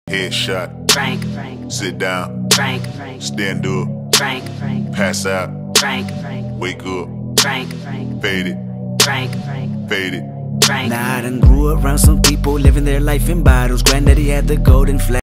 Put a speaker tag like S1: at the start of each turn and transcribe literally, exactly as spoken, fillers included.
S1: Headshot.
S2: Frank, Frank.
S1: Sit down.
S2: Frank, Frank.
S1: Stand up.
S2: Frank, Frank.
S1: Pass out.
S2: Frank, Frank.
S1: Wake up.
S2: Frank, Frank.
S1: Fade it.
S2: Frank, Frank.
S1: Fade it.
S2: Frank.
S3: Nah, I done grew around some people living their life in bottles. Granddaddy had the golden flash.